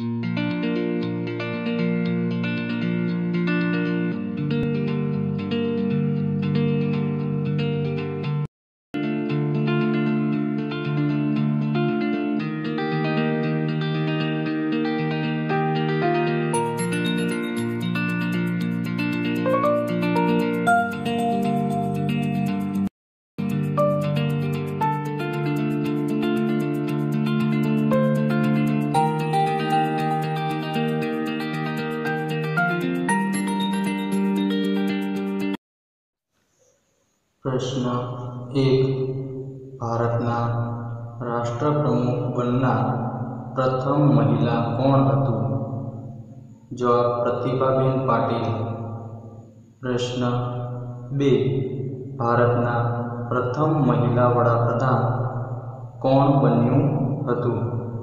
प्रश्न 1. भारतना राष्ट्रप्रमुख बननार प्रथम महिला कोण हतुं? जवाब प्रतिभाबेन पाटील। प्रश्न 2. भारतना प्रथम महिला वडाप्रधान कोण बन्युं हतुं?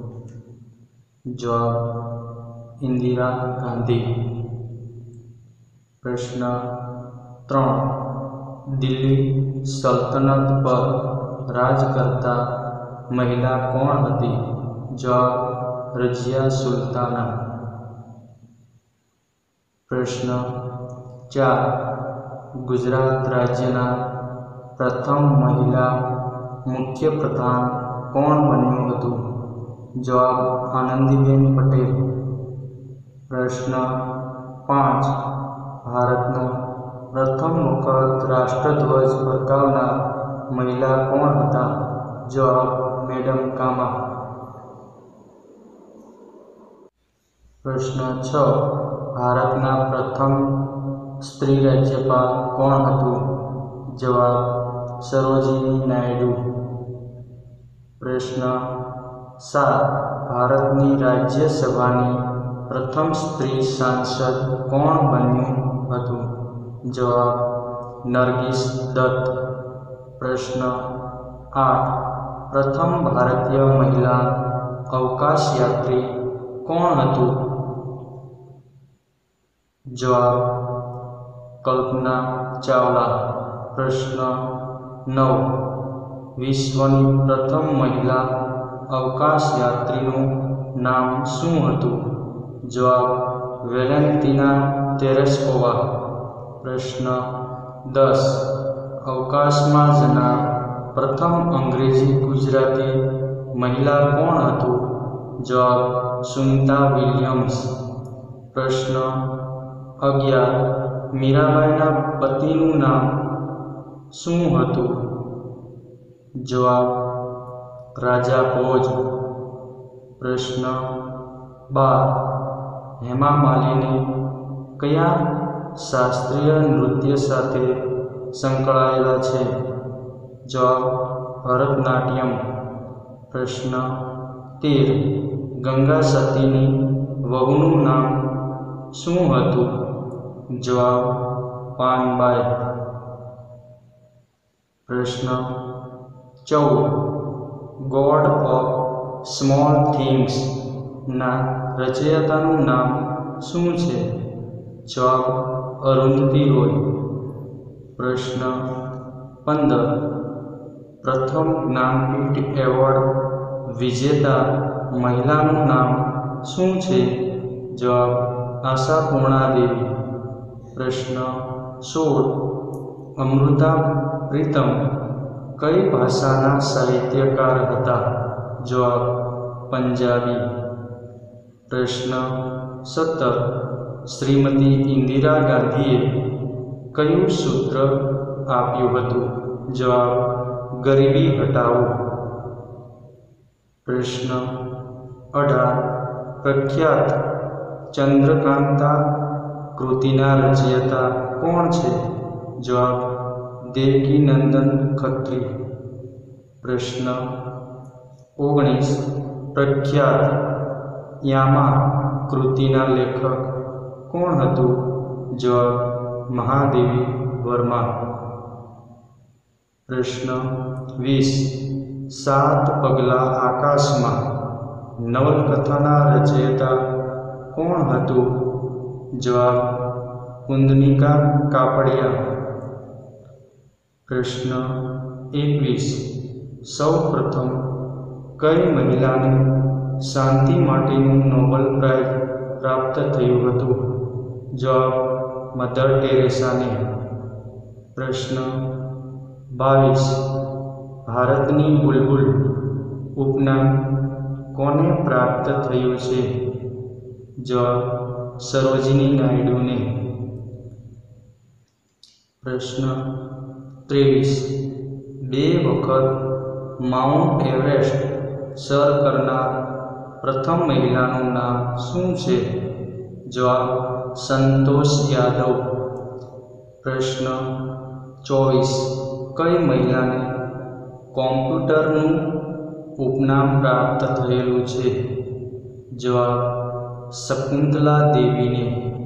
जवाब इंदिरा गांधी। प्रश्न 3. दिल्ली सल्तनत पर राज करता महिला कोण हती? जवाब रजिया सुल्ताना। प्रश्न 4. गुजरात राज्यना प्रथम महिला मुख्यप्रधान कोण बन्युं हतुं? जवाब आनंदीबेन पटेल। प्रश्न 5. भारतनो प्रथम वखत राष्ट्रध्वज फरकावनार महिला कोण हता? जवाब मेडम कामा। प्रश्न 6. भारतना प्रथम स्त्री राज्यपाल कोण हतुं? जवाब सरोजिनी नायडू। प्रश्न 7. भारतनी राज्यसभानी प्रथम स्त्री सांसद कोण बन्युं हतुं? जवाब नरगिस दत्त। प्रश्न 8. प्रथम भारतीय महिला अवकाश यात्री कोण हतुं? जवाब कल्पना चावला। प्रश्न 9. विश्वनी प्रथम महिला अवकाश यात्रीનું નામ શું હતું? જવાબ વેલેન્ટિના તેરેસ્કોવા। प्रश्न 10. अवकाशमां जनार प्रथम अंग्रेजी गुजराती महिला कोण हतुं? जवाब सुनीता विलियम्स। प्रश्न 11. मीराबाईना पतिनुं नाम शुं हतुं? जवाब राजा भोज। प्रश्न 12. हेमा मालिनी कया शास्त्रीय नृत्य साथे संकळायेला छे? जवाब भरतनाट्यम। प्रश्न 13. गंगा सतीनी वहुनुं नाम शुं हतुं? जवाब पानबाई। प्रश्न 14. गॉड ऑफ स्मॉल थिंग्स ना रचयितानुं नाम शुं छे? जवाब अरुंधति रॉय। प्रश्न 15. प्रथम ज्ञानपीठ एवॉर्ड विजेता महिलानुं नाम शुं छे? जवाब आशापूर्णा देवी। प्रश्न 16. अमृता प्रीतम कई भाषाना साहित्यकार हता? जवाब पंजाबी। प्रश्न 17. श्रीमती इंदिरा गांधीए कयुं सूत्र आप्युं हतुं? जवाब गरीबी हटावो। प्रश्न 18. प्रख्यात चंद्रकांता कृतिना रचयिता कोण छे? जवाब देवकीनंदन खत्री। प्रश्न 19. प्रख्यात यामा कृतिना लेखक कोण हतुं? जवाब महादेवी वर्मा। प्रश्न 20. 7 पगला आकाशमां नवलकथाना रचयिता कोण हतुं? जवाब कुंदनिका कापड़िया। प्रश्न 21. सौ प्रथम कई महिलाने શાંતિ માટેનું નોબેલ પ્રાઇઝ પ્રાપ્ત થયું હતું? જવાબ મધર ટેરેસાને. પ્રશ્ન 22. ભારતની બુલબુલ ઉપનામ કોને પ્રાપ્ત થયું છે? જવાબ સરોજિની નાયડુને. પ્રશ્ન 23. 2 વખત માઉન્ટ એવરેસ્ટ સર કરનાર પ્રથમ મહિલાનું નામ શું છે? જવાબ સંતોષ યાદવ. પ્રશ્ન 24. કઈ મહિલાને કોમ્પ્યુટરનું ઉપનામ પ્રાપ્ત થયેલું છે? જવાબ શકુંતલા દેવીને.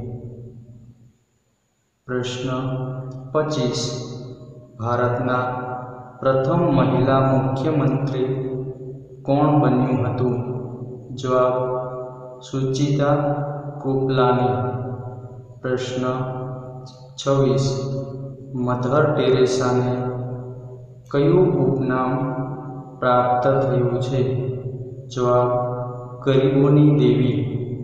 પ્રશ્ન 25. ભારતના પ્રથમ મહિલા મુખ્યમંત્રી કોણ બન્યું હતું? જવાબ સુચિતા કૃપલાની. પ્રશ્ન 26. મધર ટેરેસાને કયું ઉપનામ પ્રાપ્ત થયું છે? જવાબ ગરીબોની દેવી.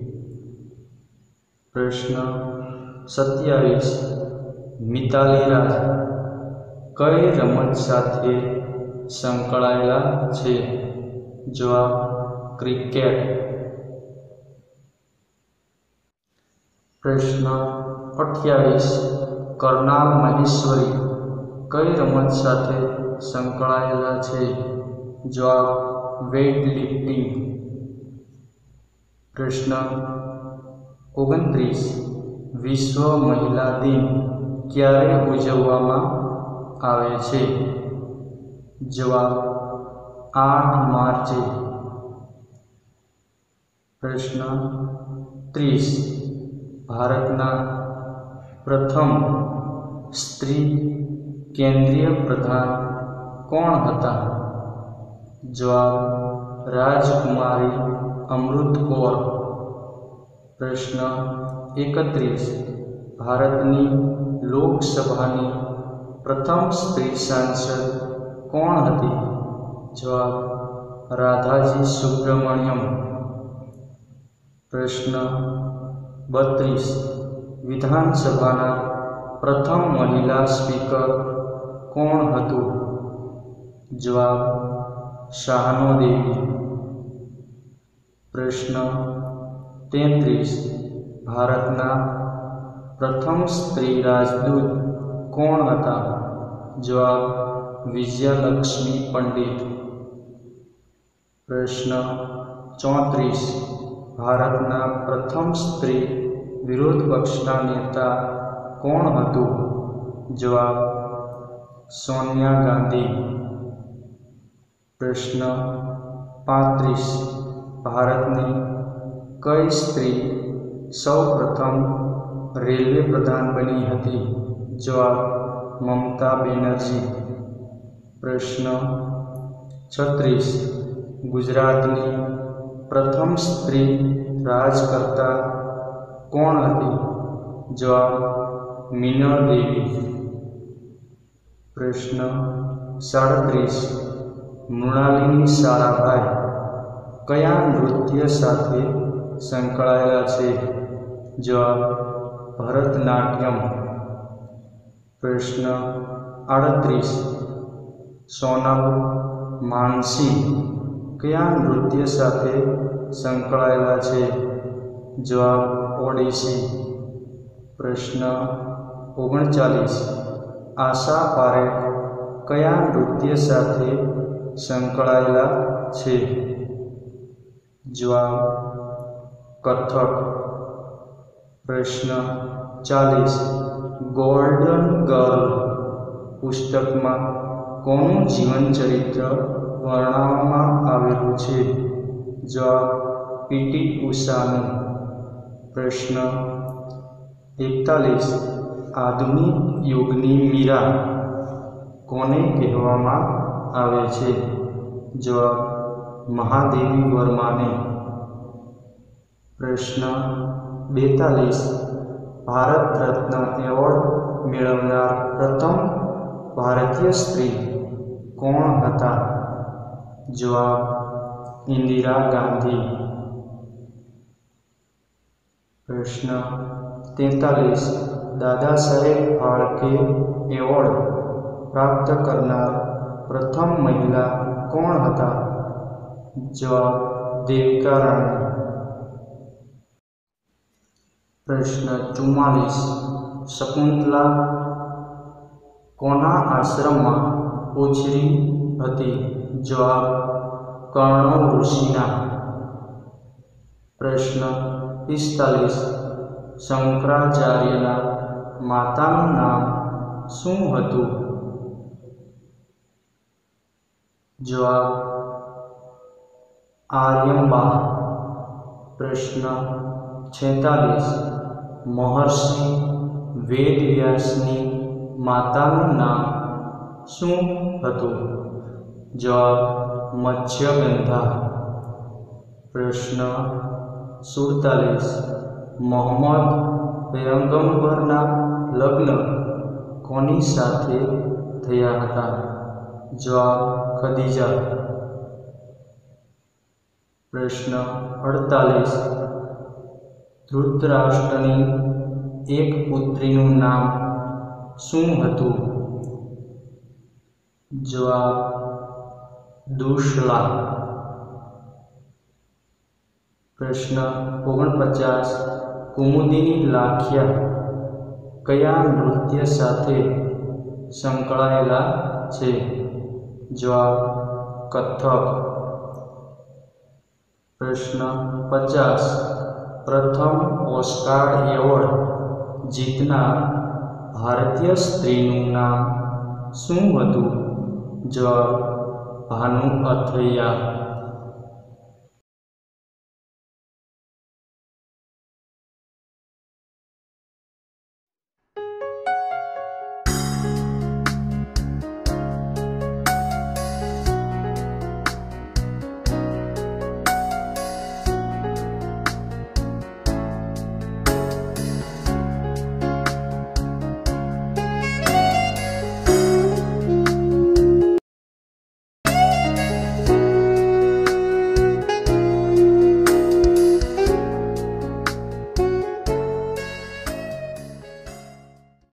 પ્રશ્ન 27. મિતાલી રાજ કઈ રમત સાથે સંકળાયેલા છે? જવાબ ક્રિકેટ. પ્રશ્ન 28. કરનાલ મહેશ્વરી કઈ રમત સાથે સંકળાયેલા છે? જવાબ વેઇટ લિફ્ટિંગ. પ્રશ્ન 29. વિશ્વ મહિલા દિન ક્યારે ઉજવવામાં આવે છે? જવાબ 8 માર્ચે. પ્રશ્ન 30. ભારતના પ્રથમ સ્ત્રી કેન્દ્રીય પ્રધાન કોણ હતા? જવાબ રાજકુમારી અમૃત કૌર. પ્રશ્ન 31. ભારતની લોકસભાની પ્રથમ સ્ત્રી સાંસદ કોણ હતી? જવાબ રાધાજી સુબ્રમણ્યમ. પ્રશ્ન 32. વિધાનસભાના પ્રથમ મહિલા સ્પીકર કોણ હતું? જવાબ શાહનો દેવી. પ્રશ્ન 33. ભારતના પ્રથમ સ્ત્રી રાજદૂત કોણ હતા? જવાબ વિજયાલક્ષ્મી પંડિત. પ્રશ્ન 34. ભારતના પ્રથમ સ્ત્રી વિરોધ પક્ષના નેતા કોણ હતું? જવાબ સોનિયા ગાંધી. પ્રશ્ન 35. ભારતની કઈ સ્ત્રી સૌપ્રથમ રેલવે પ્રધાન બની હતી? જવાબ મમતા બેનર્જી. પ્રશ્ન 36. ગુજરાતની પ્રથમ સ્ત્રી રાજકર્તા કોણ હતી? જવાબ મીનળ દેવી. પ્રશ્ન 37. મૃણાલિની સારાભાઈ કયા નૃત્ય સાથે સંકળાયેલા છે? જવાબ ભરતનાટ્યમ. પ્રશ્ન 38. સોનલ માનસિંહ કયા નૃત્ય સાથે સંકળાયેલા છે? જવાબ ઓડિસી. પ્રશ્ન 39. આશા પારેખ કયા નૃત્ય સાથે સંકળાયેલા છે? જવાબ કથક. પ્રશ્ન 40. ગોલ્ડન ગર્લ પુસ્તકમાં કોનું જીવનચરિત્ર વર્ણવવામાં આવેલું છે? જવાબ પીટી ઉષાનું. પ્રશ્ન 41. આધુનિક યુગની મીરા કોને કહેવામાં આવે છે? જવાબ મહાદેવી વર્માને. પ્રશ્ન 42. ભારત રત્ન એવોર્ડ મેળવનાર પ્રથમ ભારતીય સ્ત્રી કોણ હતા? જવાબ इंदिरा गांधी। प्रश्न 43 दादा साहेब फाळके एवॉर्ड प्राप्त करनार प्रथम महिला कोण हता? जवाब देविका राणी। प्रश्न 44 शकुंतला कोना आश्रम में उछरी हती? जवाब कर्णव ऋषिना। प्रश्न 45 शंकराचार्यना मातानुं नाम शुं हतुं? जवाब आर्यम्बा। प्रश्न 46 महर्षि वेदव्यासनी मातानुं नाम शुं हतुं? जवाब मत्स्यगंधा। प्रश्न 47 मोहम्मद पैगंबरना लग्न कोनी साथे थया हता? जवाब खदीजा। प्रश्न 48 धृतराष्ट्रनी एक पुत्रीनुं नाम शुं हतुं? जवाब दुश्ला। प्रश्न 49 कुमुदिनी लाखिया कया नृत्य साथे संकळायेला छे? जवाब कथक। प्रश्न 50 प्रथम ऑस्कार एवॉर्ड जीतनार भारतीय स्त्रीनुं नाम शुं हतुं? जवाब भानु अथैया।